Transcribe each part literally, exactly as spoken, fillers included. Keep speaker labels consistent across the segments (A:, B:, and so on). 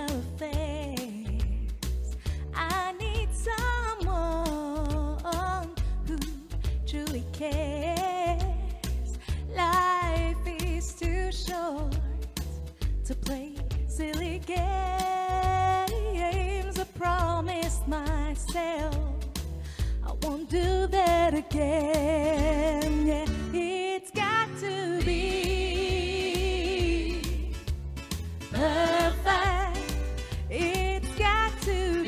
A: love affairs. I need someone who truly cares. Life is too short to play silly games. I promised myself I won't do that again. Yeah, it's got to be perfect. It's got to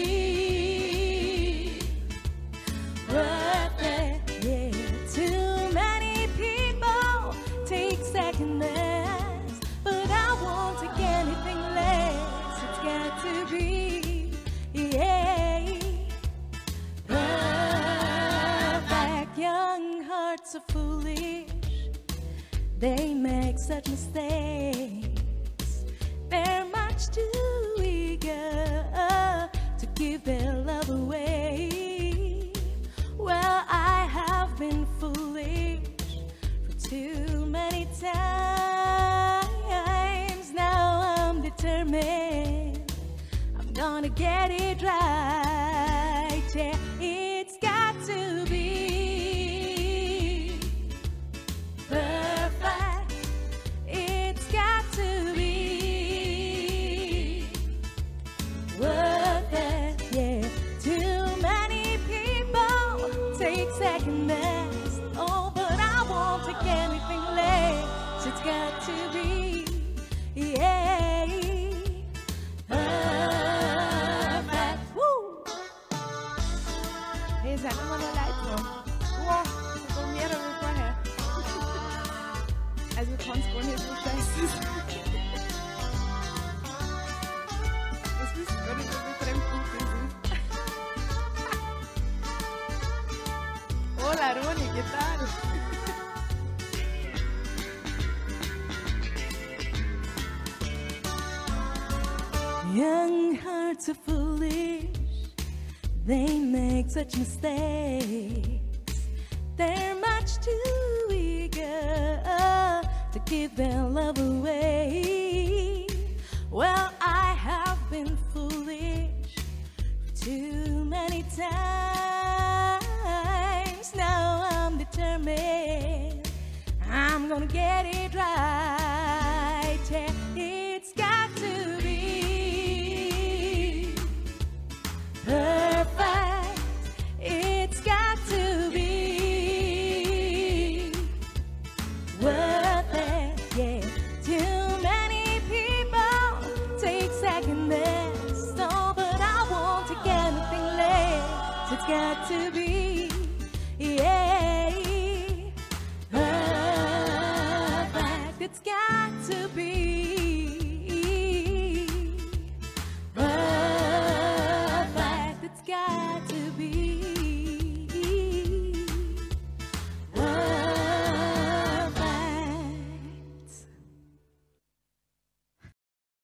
A: be worth it. Yeah, too many people take second best, but I won't take anything less. It's got to be, yeah, perfect. Young hearts are foolish, they make such mistakes. They're much too eager to give their love away. Well, I have been foolish for too many times. Now I'm determined, I'm gonna get it right. Yeah, it's got to be perfect. It's got to be worth it. Yeah, too many people take second best. Oh, but I won't take anything less. It's got to be, yeah, perfect. Woo!
B: Hey, seid immer nur Leitung. Wow, so mehrere vorher. Also kannst gar nicht so scheiße sein. Das wisst gar nicht, wie Fremdpunkte sind. Hola, Roni, ¿qué tal?
A: Young hearts are foolish, they make such mistakes. They're much too eager to give their love away. Well, I have been foolish for too many times.